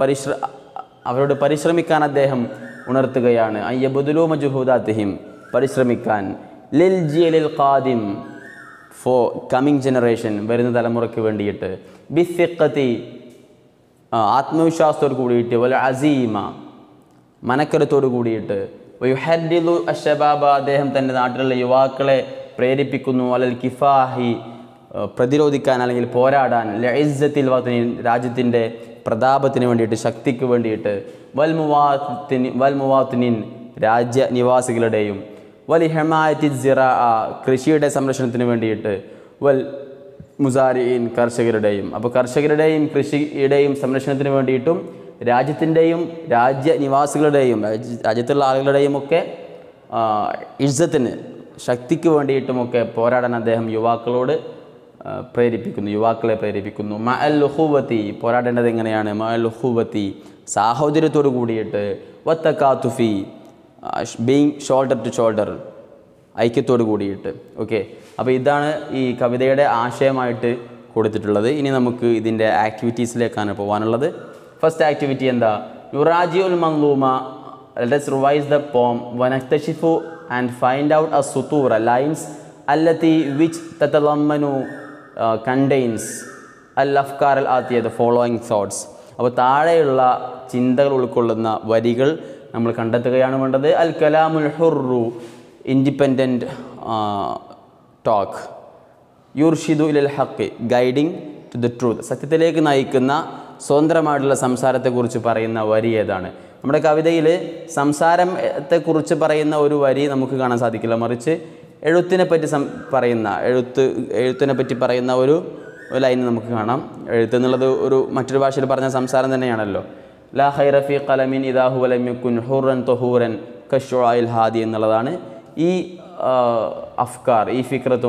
അവരോട് പരിശ്രമിക്കാൻ അദ്ദേഹം ഉണർത്തുകയാണ്. അയ്യബുദുലു മജ്ഹൂദാത്തിഹിം, പരിശ്രമിക്കാൻ, ലിൽ ജിയലിൽ ഖാദിം, ഫോർ കമ്മിങ് ജനറേഷൻ, വരുന്ന തലമുറയ്ക്ക് വേണ്ടിയിട്ട്, ബിസിഖത്തി, ആത്മവിശ്വാസത്തോട് കൂടിയിട്ട്, വൽ അസീമ, മനക്കരുത്തോട് കൂടിയിട്ട്, വയുഹദ്ദിദു അശ്ശബാബ, അദ്ദേഹം തൻ്റെ നാട്ടിലുള്ള യുവാക്കളെ പ്രേരിപ്പിക്കുന്നു, അലൽ കിഫാഹി, പ്രതിരോധിക്കാൻ അല്ലെങ്കിൽ പോരാടാൻ, ലഇസ്സത്തിൽ വതനിൻ, രാജ്യത്തിൻ്റെ പ്രതാപത്തിന് വേണ്ടിയിട്ട്, ശക്തിക്ക് വേണ്ടിയിട്ട്, വൽ മുവാത്തിനിൻ, രാജ്യനിവാസികളുടെയും, വൽ ഹിമായത്തി സിറാ, കൃഷിയുടെ സംരക്ഷണത്തിന് വേണ്ടിയിട്ട്, വൽ മുസാരിൻ, കർഷകരുടെയും. അപ്പോൾ കർഷകരുടെയും കൃഷിയുടെയും സംരക്ഷണത്തിന് വേണ്ടിയിട്ടും, രാജ്യത്തിൻ്റെയും രാജ്യനിവാസികളുടെയും, രാജ്യത്തുള്ള ആളുകളുടെയും ഒക്കെ ഇസ്സത്തിന്, ശക്തിക്ക് വേണ്ടിയിട്ടുമൊക്കെ പോരാടാൻ അദ്ദേഹം യുവാക്കളെ പ്രേരിപ്പിക്കുന്നു. മഅൽ ഉഖുവത്തി, പോരാടേണ്ടത് എങ്ങനെയാണ്? മഅൽ ഉഖുവത്തി, സാഹോദര്യത്തോട് കൂടിയിട്ട്, വത്തകാതുഫി, ബീങ് ഷോൾഡർ ടു ഷോൾഡർ, ഐക്യത്തോട് കൂടിയിട്ട്. ഓക്കെ, അപ്പോൾ ഇതാണ് ഈ കവിതയുടെ ആശയമായിട്ട് കൊടുത്തിട്ടുള്ളത്. ഇനി നമുക്ക് ഇതിൻ്റെ ആക്ടിവിറ്റീസിലേക്കാണ് പോകാനുള്ളത്. ഫസ്റ്റ് ആക്ടിവിറ്റി എന്താ? യുറാജിഉൽ മൻലൂമ, ലെറ്റ്സ് റിവൈസ് ദ പോം, വനക്തശിഫു ആൻഡ് ഫൈൻഡ് ഔട്ട് അ സുതൂറ, ലൈൻസ്, അല്ലത്തി വിച്ച് തതളമ്മനു കണ്ടെയ്ൻസ് അൽ അഫ്കാർ അൽ ആത്തിയ, ദ ഫോളോയിങ് തോട്ട്സ്. അപ്പോൾ താഴെയുള്ള ചിന്തകൾ ഉൾക്കൊള്ളുന്ന വരികൾ നമ്മൾ കണ്ടെത്തുകയാണ് വേണ്ടത്. അൽ കലാമുൽ ഹുറു, ഇൻഡിപെൻഡൻറ്റ് ടോക്ക്, യുർഷിദു ഇലൽ ഹഖ്, ഗൈഡിങ് ടു ദ ട്രൂത്ത്, സത്യത്തിലേക്ക് നയിക്കുന്ന സ്വതന്ത്രമായിട്ടുള്ള സംസാരത്തെക്കുറിച്ച് പറയുന്ന വരി ഏതാണ്? നമ്മുടെ കവിതയിൽ സംസാരത്തെക്കുറിച്ച് പറയുന്ന ഒരു വരി നമുക്ക് കാണാൻ സാധിക്കില്ല, മറിച്ച് എഴുത്തിനെ പറ്റി പറയുന്ന ഒരു ലൈൻ നമുക്ക് കാണാം. എഴുത്ത് എന്നുള്ളത് മറ്റൊരു ഭാഷയിൽ പറഞ്ഞ സംസാരം തന്നെയാണല്ലോ. ലാ ഖൈറ ഫീ ഖലമിൻ ഇദാ ഹുവ ലം യകുൻ ഹുറൻ തഹൂറൻ കശ്ശുആഇൽ ഹാദി എന്നുള്ളതാണ് ഈ അഫ്കാർ, ഈ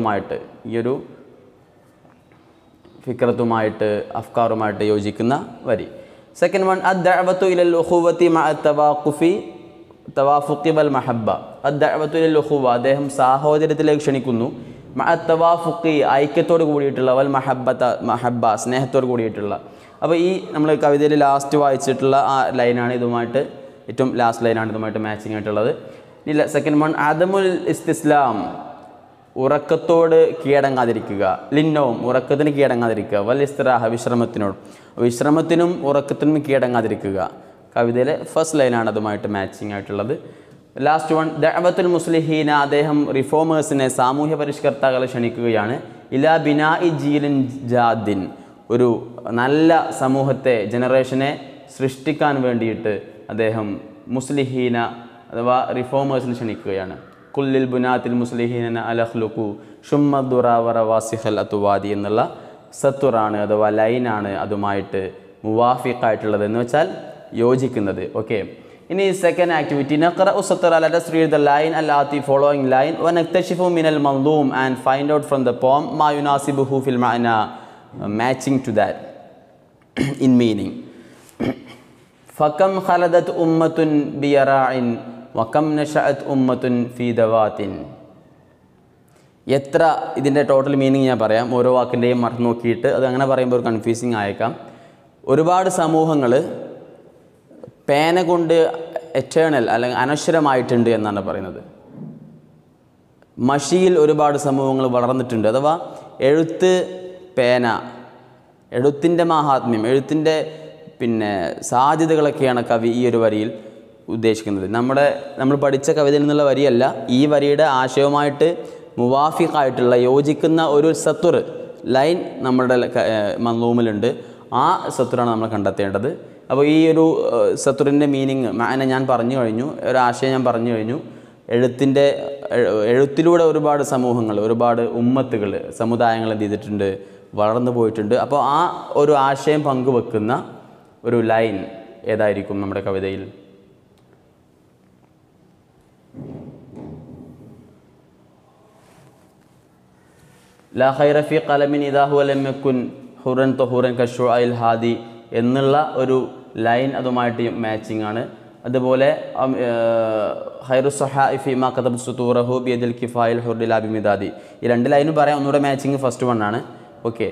അഫ്കാറുമായിട്ട് യോജിക്കുന്ന വരി. സെക്കൻഡ് വൺ, അദ്ദഅവതു ഇലൽ ഉഖുവത്തി മഅ തവാഖുഫി തവാഫുഖി വൽ മഹബ്ബ അദ്ദഅവതു ലിൽ ഉഖുവ അദ്ദേഹം സാഹോദര്യത്തിലേക്ക് ക്ഷണിക്കുന്നു മഅ തവാഫുഖി ഐക്യത്തോട് കൂടിയിട്ടുള്ള വൽ മഹബ്ബ സ്നേഹത്തോട് കൂടിയിട്ടുള്ള. അപ്പോൾ ഈ നമ്മൾ കവിതയിൽ ലാസ്റ്റ് വായിച്ചിട്ടുള്ള ആ ലൈനാണ് ഇതുമായിട്ട് ഏറ്റവും ലാസ്റ്റ് ലൈനാണ് ഇതുമായിട്ട് മാച്ചിങ് ആയിട്ടുള്ളത്. ഇല്ല, സെക്കൻഡ് വൺ അദമുൽ ഇസ്തിസ്ലാം ഉറക്കത്തോട് കീഴടങ്ങാതിരിക്കുക, ലിന്നവും ഉറക്കത്തിന് കീഴടങ്ങാതിരിക്കുക, വൽ ഇസ്തിറാഹ വിശ്രമത്തിനും ഉറക്കത്തിനും കീഴടങ്ങാതിരിക്കുക. കവിതയിലെ ഫസ്റ്റ് ലൈനാണ് അതുമായിട്ട് മാച്ചിങ് ആയിട്ടുള്ളത്. ലാസ്റ്റ് വൺ ദഅവത്തുൽ മുസ്ലിഹീന അദ്ദേഹം റിഫോമേഴ്സിനെ സാമൂഹ്യ പരിഷ്കർത്താക്കളെ ക്ഷണിക്കുകയാണ്. ഇലാ ബിനാഇ ജീലിൻ ജാദിൻ ഒരു നല്ല സമൂഹത്തെ ജനറേഷനെ സൃഷ്ടിക്കാൻ വേണ്ടിയിട്ട് അദ്ദേഹം മുസ്ലിഹീന അഥവാ റിഫോമേഴ്സിനെ ക്ഷണിക്കുകയാണ്. കുല്ലിൽ ബുനാത്തിൽ മുസ്ലിഹീന അലഖ്ലുഖു ഷുമ്മദ്ദുറാവറ വാസിഖൽ അത്തുവാദി എന്നുള്ള സത്തുറാണ് അഥവാ ലൈനാണ് അതുമായിട്ട് മുവാഫിഖായിട്ടുള്ളത്, എന്ന് വെച്ചാൽ യോജിക്കുന്നത്. ഓക്കെ, ഇനി സെക്കൻഡ് ആക്ടിവിറ്റി നഖറഉ സത്ര. Let us read the line allati following line വനക്തശിഫു മിനൽ മൻദൂം and find out from the poem ma yunasibuhu fil ma'na matching to that in meaning. ഫകം ഖലദത് ഉമ്മത്തുൻ ബിയറാഇൻ വകം നശഅത് ഉമ്മത്തുൻ ഫീ ദവാത്തിൻ. എത്ര ഇതിൻ്റെ ടോട്ടൽ മീനിങ് ഞാൻ പറയാം, ഓരോ വാക്കിൻ്റെയും മറന്നു നോക്കിയിട്ട് അത് അങ്ങനെ പറയുമ്പോൾ ഒരു കൺഫ്യൂസിങ് ആയേക്കാം. ഒരുപാട് സമൂഹങ്ങൾ പേന കൊണ്ട് എറ്റേണൽ അല്ലെങ്കിൽ അനശ്വരമായിട്ടുണ്ട് എന്നാണ് പറയുന്നത്. മഷിയിൽ ഒരുപാട് സമൂഹങ്ങൾ വളർന്നിട്ടുണ്ട്. അഥവാ എഴുത്ത്, പേന, എഴുത്തിൻ്റെ മാഹാത്മ്യം, എഴുത്തിൻ്റെ സാധ്യതകളൊക്കെയാണ് കവി ഈ ഒരു വരിയിൽ ഉദ്ദേശിക്കുന്നത്. നമ്മൾ പഠിച്ച കവിതയിൽ നിന്നുള്ള വരിയല്ല, ഈ വരിയുടെ ആശയവുമായിട്ട് മുവാഫിഖായിട്ടുള്ള യോജിക്കുന്ന ഒരു സത്തുർ ലൈൻ നമ്മുടെ മൻദൂമിലുണ്ട്. ആ സത്തുറാണ് നമ്മൾ കണ്ടെത്തേണ്ടത്. അപ്പോൾ ഈ ഒരു സത്തുറിൻ്റെ മീനിങ് മാന ഞാൻ പറഞ്ഞു കഴിഞ്ഞു, ഒരാശയം ഞാൻ പറഞ്ഞു കഴിഞ്ഞു. എഴുത്തിലൂടെ ഒരുപാട് സമൂഹങ്ങൾ, ഒരുപാട് ഉമ്മത്തുകൾ, സമുദായങ്ങൾ എന്ത് ചെയ്തിട്ടുണ്ട്, വളർന്നു പോയിട്ടുണ്ട്. അപ്പോൾ ആ ഒരു ആശയം പങ്കുവെക്കുന്ന ഒരു ലൈൻ ഏതായിരിക്കും നമ്മുടെ കവിതയിൽ? ലാ ഖൈറ ഫീ ഖലമിൻ ഇദാ ഹുവ ലം യകുൻ ഹുറൻ തഹൂറൻ കശുഅൽ ഹാദി എന്നുള്ള ഒരു ലൈൻ അതുമായിട്ട് മാച്ചിങ് ആണ്. അതുപോലെ ഖൈറു സഹാഇഫി മാ കതബ സുതൂറഹു ബിയദിൽ കിഫായിൽ ഹുർദിൽ അബിമിദാദി, ഈ രണ്ട് ലൈനും പറയാം. ഒന്നുകൂടെ മാച്ചിങ് ഫസ്റ്റ് വൺ ആണ്. Okay,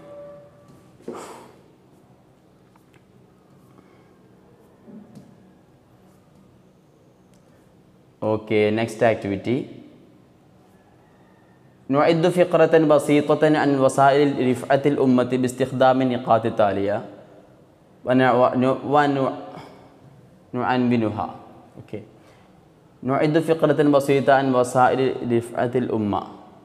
okay next activity نعد فقرة بسيطة عن وسائل رفعة الأمة باستخدام النقاط التالية ونعنونها. okay. نعد فقرة بسيطة عن وسائل رفعة الأمة.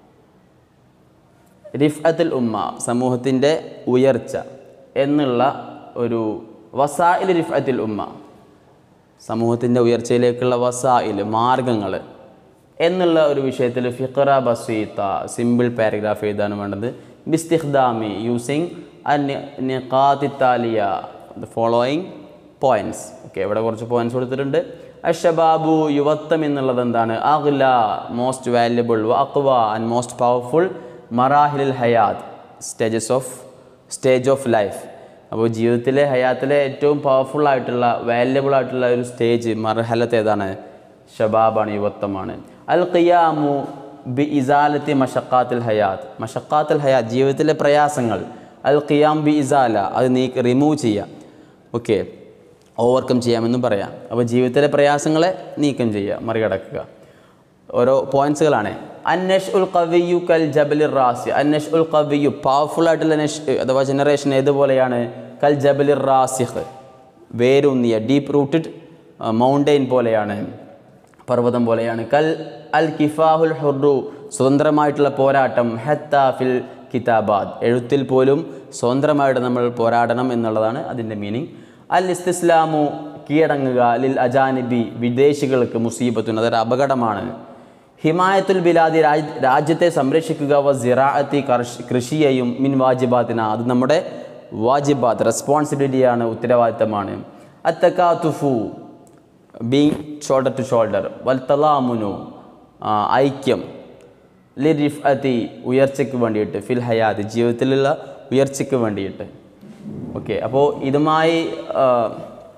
റിഫഅത്തുൽ ഉമ്മ സമൂഹത്തിൻ്റെ ഉയർച്ച എന്നുള്ള ഒരു വസാഇൽ റിഫഅത്തുൽ ഉമ്മ സമൂഹത്തിൻ്റെ ഉയർച്ചയിലേക്കുള്ള വസാഇൽ മാർഗങ്ങൾ എന്നുള്ള ഒരു വിഷയത്തിൽ ഫിഖറ ബസീത്ത സിമ്പിൾ പാരഗ്രാഫ് എഴുതാൻ വേണ്ടത്. ബിസ്തിഖ്ദാമി യൂസിങ് നിഖാത്തി താലിയ ദ ഫോളോയിങ് പോയിൻറ്റ്സ്. ഓക്കെ, ഇവിടെ കുറച്ച് പോയിൻറ്റ്സ് കൊടുത്തിട്ടുണ്ട്. അഷബാബു യുവത്വം എന്നുള്ളത് എന്താണ്? അഗ്ല മോസ്റ്റ് വാല്യബിൾ, വ അഖ്വ ആൻഡ് മോസ്റ്റ് പവർഫുൾ, മറാഹിലുൽ ഹയാത്ത് സ്റ്റേജ് ഓഫ് ലൈഫ്. അപ്പോൾ ജീവിതത്തിലെ ഹയാത്തിലെ ഏറ്റവും പവർഫുൾ ആയിട്ടുള്ള വാല്യബിൾ ആയിട്ടുള്ള ഒരു സ്റ്റേജ് മർഹലത്ത് ഏതാണ്? ഷബാബാണ്, യുവത്വമാണ്. അൽ ഖിയാമു ബി ഇസാലത്തി മഷക്കാത്തുൽ ഹയാത്ത് ജീവിതത്തിലെ പ്രയാസങ്ങൾ. അൽ ഖിയാം ബി ഇസാല അത് റിമൂവ് ചെയ്യുക, ഓക്കെ, ഓവർകം ചെയ്യാമെന്നും പറയാം. അപ്പോൾ ജീവിതത്തിലെ പ്രയാസങ്ങളെ നീക്കം ചെയ്യുക, മറികടക്കുക. ഓരോ പോയിൻറ്റ്സുകളാണ്. അന്നഷ് ഉൽ ഖവിയു കൽ ജബലിർ റാസി. അന്നഷ് ഉൽ ഖവിയു പവർഫുൾ ആയിട്ടുള്ള നഷ് അഥവാ ജനറേഷൻ ഏതുപോലെയാണ്? കൽ ജബലിർ റാസിഖ് വേരൂന്നിയ ഡീപ്പ് റൂട്ടഡ് മൗണ്ടെയിൻ പോലെയാണ്, പർവ്വതം പോലെയാണ്. കൽ അൽ കിഫാഹുൽ ഹുർറു സ്വതന്ത്രമായിട്ടുള്ള പോരാട്ടം. ഹത്ത ഫിൽ കിതാബാദ് എഴുത്തിൽ പോലും സ്വതന്ത്രമായിട്ട് നമ്മൾ പോരാടണം എന്നുള്ളതാണ് അതിൻ്റെ മീനിങ്. അൽ ഇസ്തിസ്ലാമു കീഴടങ്ങുക. ലിൽ അജാനിബി വിദേശികൾക്ക് മുസീബത്തുൻ അതൊരു അപകടമാണ്. ഹിമായത്തുൽ ബിലാദി രാജ്യത്തെ സംരക്ഷിക്കുക. വ സിറാഅത്തി കൃഷിയെയും മിൻ വാജിബാത്തിന അത് നമ്മുടെ വാജിബാത്ത് റെസ്പോൺസിബിലിറ്റിയാണ്, ഉത്തരവാദിത്തമാണ്. അത്തകാതുഫു ബീങ് ഷോൾഡർ ടു ഷോൾഡർ. വൽ തലാമുനു ഐക്യം. ലി റിഫഅത്തി ഉയർച്ചയ്ക്ക് വേണ്ടിയിട്ട്. ഫിൽ ഹയാത്ത് ജീവിതത്തിലുള്ള ഉയർച്ചയ്ക്ക് വേണ്ടിയിട്ട്. ഓക്കെ, അപ്പോൾ ഇതുമായി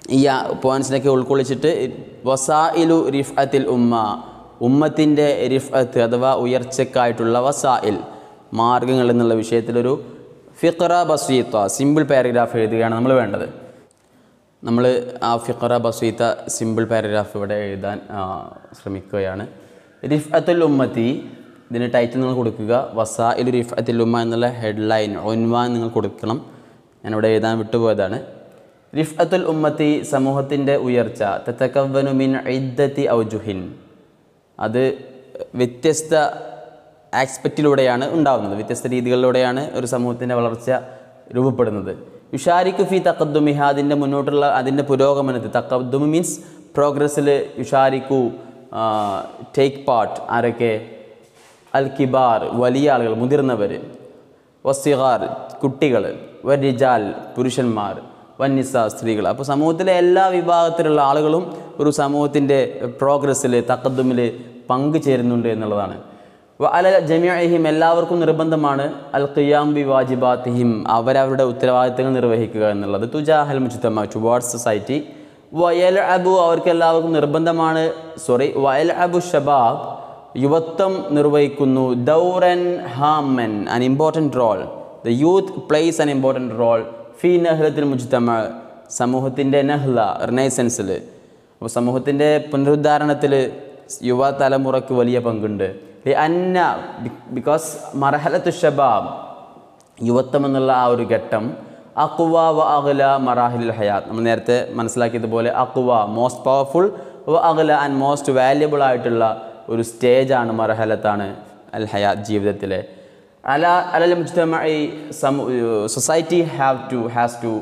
ഈ പോയിൻറ്റ്സിനൊക്കെ ഉൾക്കൊള്ളിച്ചിട്ട് വസായിലു റിഫ്അത്തിൽ ഉമ്മത്തിൻ്റെ റിഫ്അത്ത് അഥവാ ഉയർച്ചക്കായിട്ടുള്ള വസായിൽ മാർഗങ്ങൾ എന്നുള്ള വിഷയത്തിലൊരു ഫിഖ്റ ബസീത്ത സിമ്പിൾ പാരഗ്രാഫ് എഴുതുകയാണ് നമ്മൾ വേണ്ടത്. നമ്മൾ ആ ഫിഖ്റ ബസീത്ത സിമ്പിൾ പാരഗ്രാഫ് ഇവിടെ എഴുതാൻ ശ്രമിക്കുകയാണ്. റിഫ്അത്തുൽ ഉമ്മത്തി, ഇതിന് ടൈറ്റിൽ നിങ്ങൾ കൊടുക്കുക. വസായിലു റിഫ്അത്തുൽ ഉമ്മ എന്നുള്ള ഹെഡ്ലൈൻ ഉൻവാൻ നിങ്ങൾ കൊടുക്കണം. ഞാനിവിടെ എഴുതാൻ വിട്ടുപോയതാണ്. റിഫ്അത്തുൽ ഉമ്മത്തി, സമൂഹത്തിൻ്റെ ഉയർച്ച, തതകവ്വനു മിൻ ഇദ്ദത്തി ഔജുഹിൻ, അത് വ്യത്യസ്ത ആസ്പെക്റ്റിലൂടെയാണ് ഉണ്ടാകുന്നത്, വ്യത്യസ്ത രീതികളിലൂടെയാണ് ഒരു സമൂഹത്തിൻ്റെ വളർച്ച രൂപപ്പെടുന്നത്. യുഷാരിക്കു ഫി തഖദ്ദുമിഹ, അതിൻ്റെ മുന്നോട്ടുള്ള അതിൻ്റെ പുരോഗമനത്തിൽ, തഖദ്ദുമ് മീൻസ് പ്രോഗ്രസ്സിൽ, യുഷാരിക്കു ടേക്ക് പാർട്ട് ആരൊക്കെ? അൽ കിബാർ വലിയ ആളുകൾ, മുതിർന്നവർ, വസ്സിഗാർ കുട്ടികൾ, വരിജാൽ പുരുഷന്മാർ, വന്നിസ സ്ത്രീകൾ. അപ്പോൾ സമൂഹത്തിലെ എല്ലാ വിഭാഗത്തിലുള്ള ആളുകളും ഒരു സമൂഹത്തിൻ്റെ പ്രോഗ്രസ്സിൽ, തഖദ്ദുമിൽ പങ്കു ചേരുന്നുണ്ട് എന്നുള്ളതാണ്. അല ജമീഅഹിം, എല്ലാവർക്കും നിർബന്ധമാണ് അൽ ഖിയാം ബി വാജിബാത്തിഹിം, അവരവരുടെ ഉത്തരവാദിത്തങ്ങൾ നിർവഹിക്കുക എന്നുള്ളത്. തുജാഹൽ മുജ്തമ, ടുവാർഡ്സ് സൊസൈറ്റി. വയൽ അബു, അവർക്ക് എല്ലാവർക്കും നിർബന്ധമാണ്, വയൽ അബു ഷബാബ്, യുവത്വം നിർവഹിക്കുന്നു, ദൗറൻ ഹാമൻ, an important role, the youth plays an important role ഫി നഹ്ലത്തിൽ മുജ്തമ, സമൂഹത്തിൻ്റെ നഹ്ല റിനൈസൻസിൽ, അപ്പോൾ സമൂഹത്തിൻ്റെ പുനരുദ്ധാരണത്തിൽ യുവതലമുറയ്ക്ക് വലിയ പങ്കുണ്ട്. അന്ന ബിക്കോസ് മർഹലത്തു ഷബാബ്, യുവത്വം എന്നുള്ള ആ ഒരു ഘട്ടം, അഖ്വ വ അഗ്ല മറാഹിലുൽ ഹയാത്ത്, നമ്മൾ നേരത്തെ മനസ്സിലാക്കിയതുപോലെ അഖ്വ മോസ്റ്റ് പവർഫുൾ, വ അഗ്ല ആൻഡ് മോസ്റ്റ് വാല്യബിൾ ആയിട്ടുള്ള ഒരു സ്റ്റേജാണ്, മർഹലത്താണ് അൽ ഹയാത്ത് ജീവിതത്തിലെ. അലൽ മുജ്തമഇ, സൊസൈറ്റി ഹാസ് ടു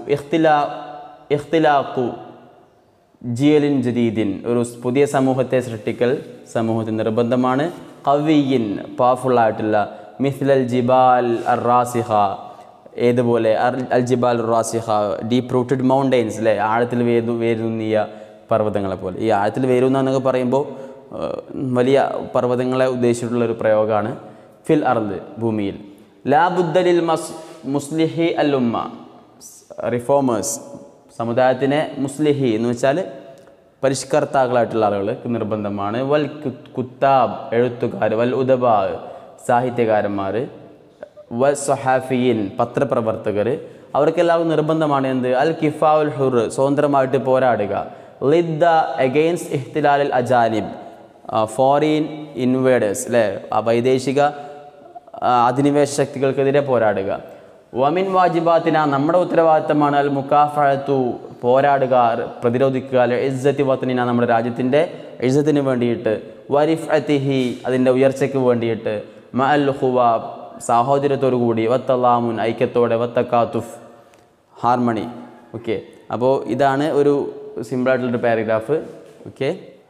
ഇഖ്തിലാഖു ജിയലിൻ ജദീദിൻ, ഒരു പുതിയ സമൂഹത്തെ സൃഷ്ടിക്കൽ സമൂഹത്തിന് നിർബന്ധമാണ്. ഖവിയിൻ, പവർഫുള്ളായിട്ടുള്ള, മിസ്ലൽ ജിബാൽ അർ റാസിഖ, ഏതുപോലെ അൽ ജിബാൽ റാസിഖ, ഡീപ്പ് റൂട്ടഡ് മൗണ്ടെയ്ൻസ്, അല്ലേ, ആഴത്തിൽ വേരൂന്നിയ പർവ്വതങ്ങളെ പോലെ. ഈ ആഴത്തിൽ വേരൂന്ന എന്നൊക്കെ പറയുമ്പോൾ വലിയ പർവ്വതങ്ങളെ ഉദ്ദേശിച്ചിട്ടുള്ളൊരു പ്രയോഗമാണ്. ഫിൽ അർദ്, ഭൂമിയിൽ. ലാ ബുദ്ദലിൽ മുസ്ലിഹി അൽ ഉമ്മ, റിഫോമേഴ്സ്, സമുദായത്തിനെ മുസ്ലിഹി എന്ന് വെച്ചാൽ പരിഷ്കർത്താക്കളായിട്ടുള്ള ആളുകൾക്ക് നിർബന്ധമാണ്. വൽ കുത്താബ്, എഴുത്തുകാർ, വൽ ഉദബാ, സാഹിത്യകാരന്മാർ, വൽ സഹാഫിയിൻ, പത്രപ്രവർത്തകർ, അവർക്കെല്ലാവർക്കും നിർബന്ധമാണ് എന്ത്? അൽ കിഫാഉൽ ഹുർ, സ്വതന്ത്രമായിട്ട് പോരാടുക. ലിദ്ദ, അഗെയിൻസ്റ്റ് ഇഹ്തിലാൽ അജാനിബ്, ഫോറിൻ ഇൻവേഡേഴ്സ്, അല്ലേ, വൈദേശിക അധിനിവേശ ശക്തികൾക്കെതിരെ പോരാടുക. വമിൻ വാജിബാത്തിന, നമ്മുടെ ഉത്തരവാദിത്തമാണ് അൽ മുക്കാഫഅത്തു, പോരാടുക, പ്രതിരോധിക്കുക, അൽ ഇസ്സത്തി വത്നിന, നമ്മുടെ രാജ്യത്തിൻ്റെ ഇസ്സത്തിന് വേണ്ടിയിട്ട്, വരിഫഅത്തിഹി, അതിൻ്റെ ഉയർച്ചയ്ക്ക് വേണ്ടിയിട്ട്, മഅൽ ഖുവ, സാഹോദര്യത്തോടു കൂടി, വത്തലാമുൻ, ഐക്യത്തോടെ, വത്തക്കാത്തുഫ്, ഹാർമണി. ഓക്കെ, അപ്പോൾ ഇതാണ് ഒരു സിമ്പിളായിട്ടുള്ളൊരു പാരഗ്രാഫ്. ഓക്കെ,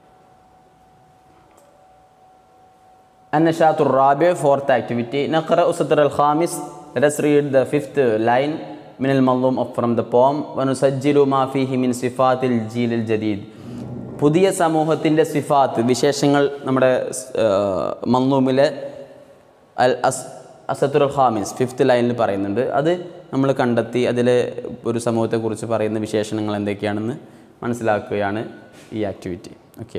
അന്നഷാത്തുർ റാബിഅ, ഫോർത്ത് ആക്ടിവിറ്റി. നഖറഉ സത്ർ അൽ ഖാമിസ്, let us read the fifth line min al-manzum from the poem. വനുസജ്ജിലു മാ ഫീഹി മിൻ സിഫാത്തിൽ ജീലിൽ ജദീദ്, പുതിയ സമൂഹത്തിൻ്റെ സിഫാത്ത്, വിശേഷങ്ങൾ നമ്മുടെ മൻദൂമിലെ അസത്തുൽ ഖാമിസ് ഫിഫ്ത്ത് ലൈനിൽ പറയുന്നുണ്ട്. അത് നമ്മൾ കണ്ടെത്തി അതിലെ ഒരു സമൂഹത്തെക്കുറിച്ച് പറയുന്ന വിശേഷണങ്ങൾ എന്തൊക്കെയാണെന്ന് മനസ്സിലാക്കുകയാണ് ഈ ആക്ടിവിറ്റി. ഓക്കെ,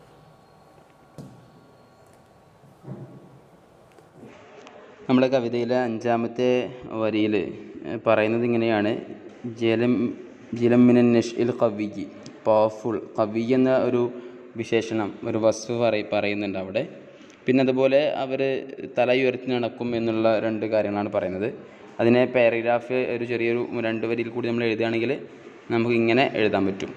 നമ്മുടെ കവിതയിലെ 5ാമത്തെ വരിയിൽ പറയുന്നത് ഇങ്ങനെയാണ്: ജിലം മിനൻ നഷ്ഇൽ ഖവിയ്യി, പവർഫുൾ, ഖവി എന്ന ഒരു വിശേഷണം, ഒരു വസ്തു പറയുന്നുണ്ട് അവിടെ. പിന്നെ അതുപോലെ അവർ തലയുയർത്തി നടക്കും എന്നുള്ള 2 കാര്യങ്ങളാണ് പറയുന്നത്. അതിനെ പാരഗ്രാഫ് ഒരു ചെറിയൊരു 2 വരിയിൽ കൂടി നമ്മൾ എഴുതുകയാണെങ്കിൽ നമുക്കിങ്ങനെ എഴുതാൻ പറ്റും: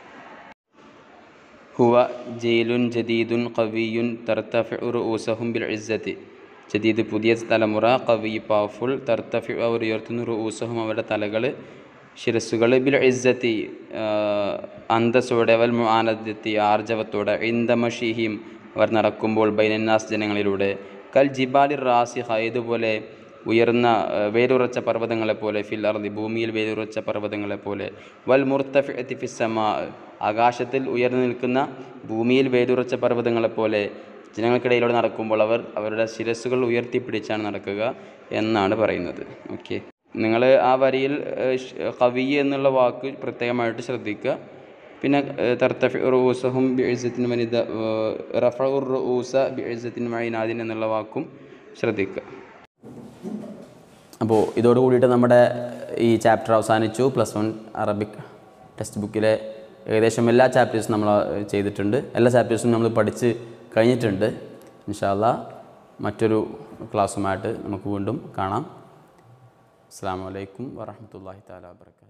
ഹുവ ജയിലുൻ ജദീദുൻ ഖവിയുൻ തർതഫിഉ റൂസഹും ബിൽ ഇസ്സത്തി, ജദീദ് പുതിയ തലമുറ, ഖവി പവർഫുൾ, തർതഫിഉ അവർ ഉയർത്തുന്നു, റൂസഹും അവരുടെ തലകൾ, ശിരസ്സുകൾ, ബിൽ ഇസ്സത്തി അന്തസ്സോടെ, വൽ മുആനദത്തി ആർജവത്തോടെ, ഇൻദ മഷീഹിം അവർ നടക്കുമ്പോൾ, ബൈനന്നാസ് ജനങ്ങളിലൂടെ, കൽ ജിബാലിർ റാസിഖ ഇതുപോലെ ഉയർന്ന വേരുറച്ച പർവ്വതങ്ങളെപ്പോലെ, ഫിൽ അർദി ഭൂമിയിൽ വേരുറച്ച പർവ്വതങ്ങളെപ്പോലെ, വൽ മുർത്തഫിഅത്തി ഫിസ്സമാ ആകാശത്തിൽ ഉയർന്നു നിൽക്കുന്ന ഭൂമിയിൽ വേരുറച്ച പർവ്വതങ്ങളെപ്പോലെ ജനങ്ങൾക്കിടയിലൂടെ നടക്കുമ്പോൾ അവർ അവരുടെ ശിരസ്സുകൾ ഉയർത്തിപ്പിടിച്ചാണ് നടക്കുക എന്നാണ് പറയുന്നത്. ഓക്കെ, നിങ്ങൾ ആ വരിയിൽ കവി എന്നുള്ള വാക്ക് പ്രത്യേകമായിട്ട് ശ്രദ്ധിക്കുക. പിന്നെ തർത്തഫി റൂസഹും ബിഇസ്സത്തിൻ വനിദ റഫഉർ റൂസ ബിഇസ്സത്തിൻ വഇനാദിൻ എന്നുള്ള വാക്കും ശ്രദ്ധിക്കുക. അപ്പോൾ ഇതോട് കൂടിയിട്ട് നമ്മുടെ ഈ ചാപ്റ്റർ അവസാനിച്ചു. +1 അറബിക് ടെക്സ്റ്റ് ബുക്കിലെ ഏകദേശം എല്ലാ ചാപ്റ്റേഴ്സും നമ്മൾ ചെയ്തിട്ടുണ്ട്. എല്ലാ ചാപ്റ്റേഴ്സും നമ്മൾ പഠിച്ച് കഴിഞ്ഞിട്ടുണ്ട്. ഇൻഷാ അല്ലാഹ് മറ്റൊരു ക്ലാസ്സുമായിട്ട് നമുക്ക് വീണ്ടും കാണാം. അസ്സലാമു അലൈക്കും വറഹ്മത്തുള്ളാഹി തആല വബറകാതുഹു.